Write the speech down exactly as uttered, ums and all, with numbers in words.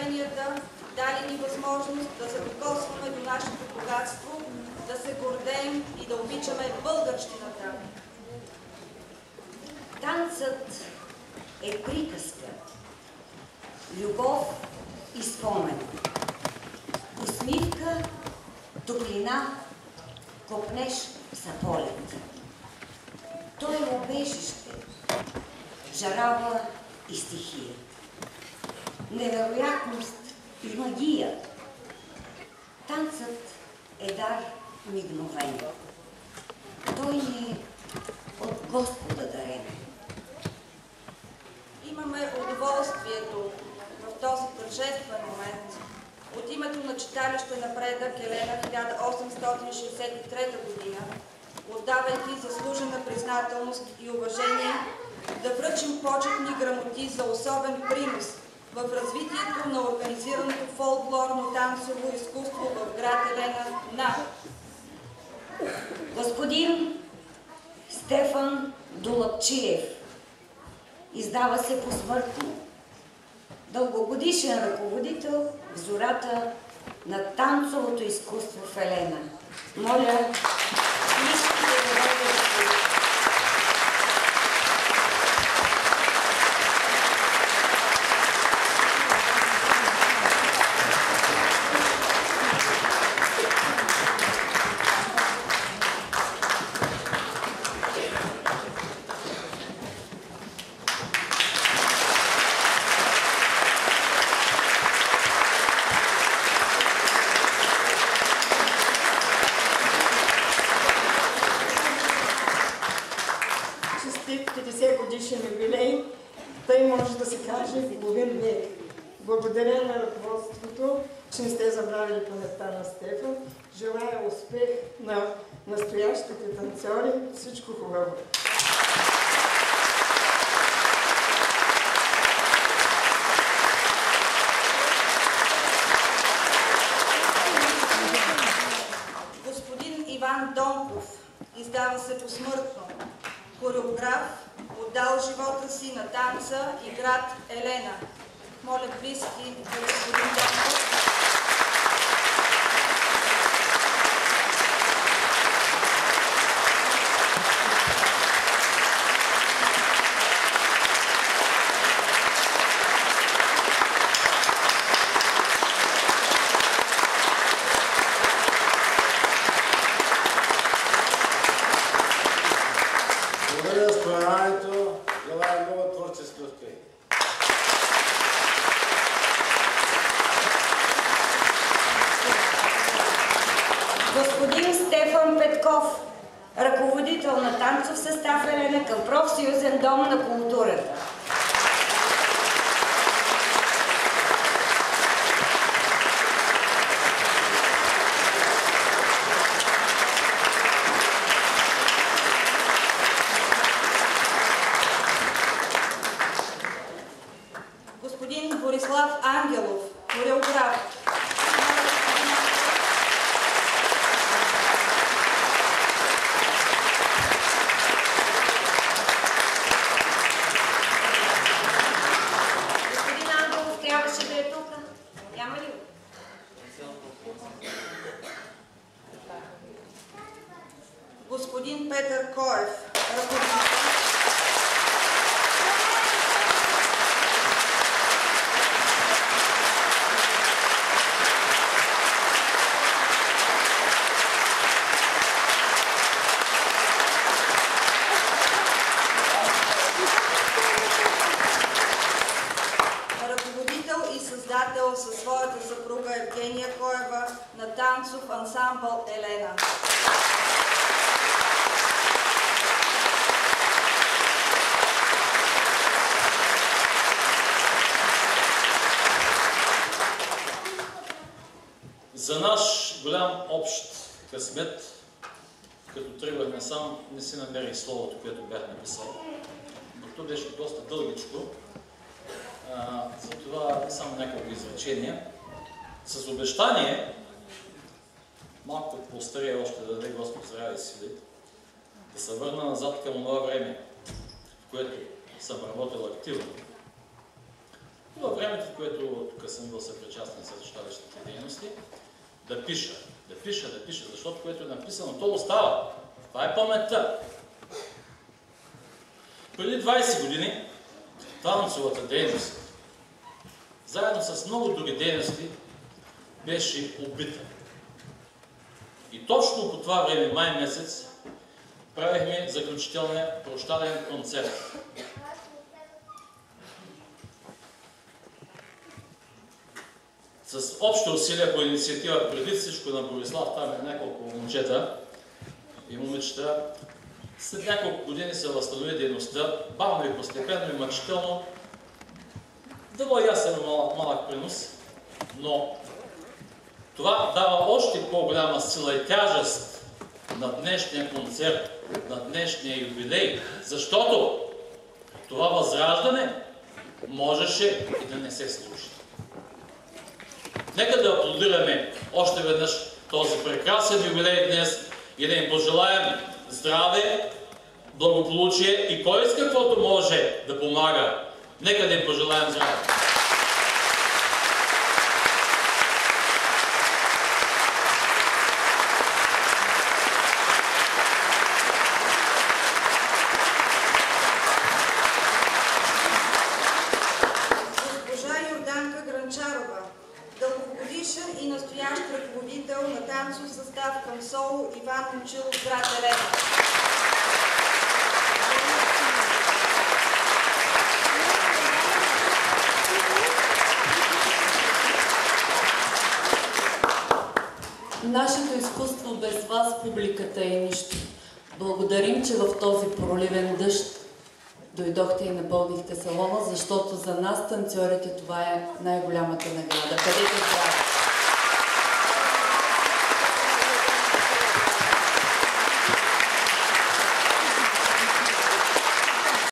поколенията, дали ни възможност да се докосваме до нашето богатство, да се гордеем и да обичаме българщината. Танцът е приказка, любов и спомен, усмивка, топлина, копнеш за полет. Той е убежище, жарава и стихия, невероятност и магия. Танцът е дар мигновен. Той ни е от Господа дарен. Имаме удоволствието в този тържествен момент от името на читалище Напредък Елена хиляда осемстотин шейсет и трета година, отдавайки заслужена признателност и уважение, да връчим почетни грамоти за особен принос в развитието на организираното фолклорно танцово изкуство в град Елена на господин Стефан Долапчиев. Издава се посмъртно. Дългогодишен ръководител в зората на танцовото изкуство в Елена. Моля, всички да дойдат. Благодаря на ръководството, че не сте забравили паметта на Стефан. Желая успех на настоящите танцори. Всичко хубаво! Господин Иван Донков издава се посмъртно. Хореограф, отдал живота си на танца и град Елена. Моля близки на господин Донков. Благодаря за споменането. Желая много творчески успех. Господин Стефан Петков, ръководител на танцов състав Елена към профсъюзен дом на културата. Господин Борислав Ангелов, хореограф. Господин Петър Коев, ръководител. Ръководител и създател със своята съпруга Евгения Коева на танцов ансамбъл Елена. За наш голям общ късмет, като тръгвахме сам, не си намерих словото, което бях написал. Но то беше доста дългичко, а, затова само няколко изречения. С обещание, малко по-стария още да даде Господ здраве и сили, да се върна назад към това време, в което съм работил активно. във времето, в което тук съм бил съпричастен с читалищните дейности, да пиша, да пиша, да пиша, защото което е написано, то остава. Това е паметта. Преди двайсет години танцовата дейност, заедно с много други дейности, беше убита. И точно по това време, май месец, правихме заключителния прощален концерт. С общо усилия по инициатива преди всичко на Борислав, там е няколко момчета и момичета, след няколко години се възстанови дейността, бавно и постепенно и мъчително, дало ясен малък, малък принос, но това дава още по-голяма сила и тяжест на днешния концерт, на днешния юбилей, защото това възраждане можеше и да не се случи. Нека да аплодираме още веднъж този прекрасен юбилей днес и да им пожелаем здраве, благополучие и кой с каквото може да помага. Нека да им пожелаем здраве. Дългогодишен и настоящ ръководител на танцов състав към соло Иван Момчилов, град Елена. Нашето изкуство без вас, публиката, е нищо. Благодарим, че в този проливен дъжд дойдохте и напълнихте салона, защото за нас, танцорите, това е най-голямата награда. Бъдете здрави!